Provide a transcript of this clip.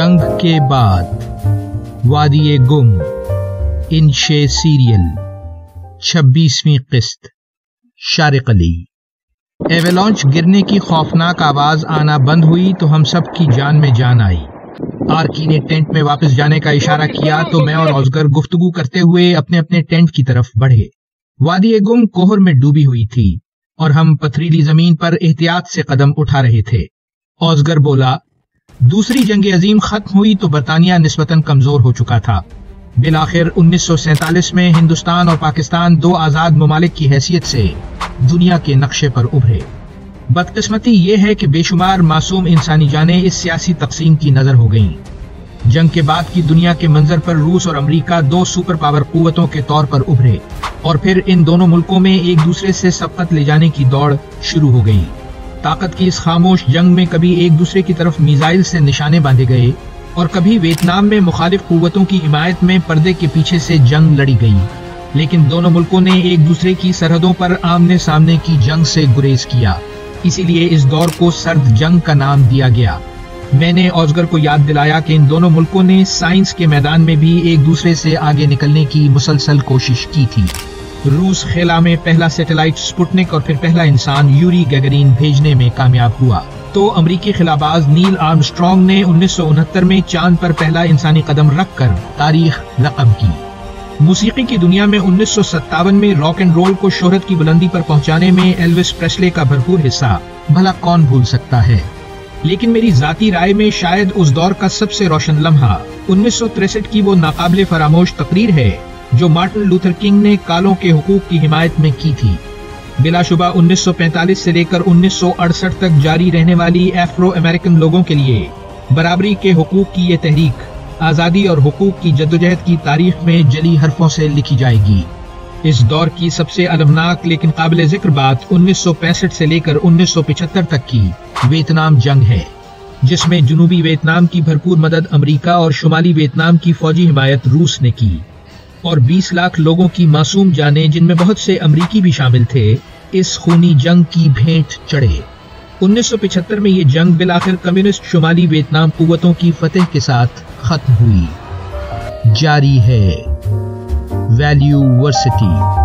जंग के बाद वादी गुम इंशे सीरियल 26वीं किस्त शारिक अली। एवेलॉन्च गिरने की खौफनाक आवाज आना बंद हुई तो हम सब की जान में जान आई। आर्की ने टेंट में वापस जाने का इशारा किया तो मैं और ऑस्गर गुफ्तगू करते हुए अपने अपने टेंट की तरफ बढ़े। वादी गुम कोहर में डूबी हुई थी और हम पथरीली जमीन पर एहतियात से कदम उठा रहे थे। ऑस्गर बोला, दूसरी जंग अजीम खत्म हुई तो बरतानिया निस्बतन कमजोर हो चुका था। बिलाखिर 1947 में हिंदुस्तान और पाकिस्तान दो आजाद ममालिक की हैसियत से दुनिया के नक्शे पर उभरे। बदकिस्मती ये है कि बेशुमार मासूम इंसानी जानें इस सियासी तकसीम की नजर हो गईं। जंग के बाद की दुनिया के मंजर पर रूस और अमेरिका दो सुपर पावर कुव्वतों के तौर पर उभरे और फिर इन दोनों मुल्कों में एक दूसरे से सबकत ले जाने की दौड़ शुरू हो गई। ताकत की इस खामोश जंग में कभी एक दूसरे की तरफ मिसाइल से निशाने बांधे गए और कभी वियतनाम में मुखालिफ कुव्वतों की हिमायत में पर्दे के पीछे से जंग लड़ी गई। लेकिन दोनों मुल्कों ने एक दूसरे की सरहदों पर आमने सामने की जंग से गुरेज किया। इसीलिए इस दौर को सर्द जंग का नाम दिया गया। मैंने ऑस्गर को याद दिलाया कि इन दोनों मुल्कों ने साइंस के मैदान में भी एक दूसरे से आगे निकलने की मुसलसल कोशिश की थी। रूस खेला में पहला सैटेलाइट स्पुतनिक और फिर पहला इंसान यूरी गैगरीन भेजने में कामयाब हुआ तो अमरीकी खिलाबाज नील आर्मस्ट्रांग ने 1969 में चांद पर पहला इंसानी कदम रखकर तारीख रकम की। मूसीकी की दुनिया में 1957 में रॉक एंड रोल को शोहरत की बुलंदी पर पहुंचाने में एल्विस प्रेस्ले का भरपूर हिस्सा भला कौन भूल सकता है। लेकिन मेरी जाती राय में शायद उस दौर का सबसे रोशन लम्हा 1963 की वो नाकाबिले फरामोश तकरीर है जो मार्टिन लूथर किंग ने कालों के हुकूक की हिमायत में की थी। बिलाशुबा 1945 से लेकर 1968 तक जारी रहने वाली एफ्रो अमेरिकन लोगों के लिए बराबरी के हुकूक की ये तहरीक आजादी और हुकूक की जद्दोजहद की तारीख में जली हरफों से लिखी जाएगी। इस दौर की सबसे अलमनाक लेकिन काबिल जिक्र बात 1965 से लेकर 1975 तक की वियतनाम जंग है, जिसमें जनूबी वियतनाम की भरपूर मदद अमेरिका और शुमाली वियतनाम की फौजी हिमायत रूस ने की और 20 लाख लोगों की मासूम जानें, जिनमें बहुत से अमरीकी भी शामिल थे, इस खूनी जंग की भेंट चढ़े। 1975 में ये जंग बिलाखिर कम्युनिस्ट शुमाली वियतनाम कुव्वतों की फतेह के साथ खत्म हुई। जारी है वैल्यू वर्सिटी।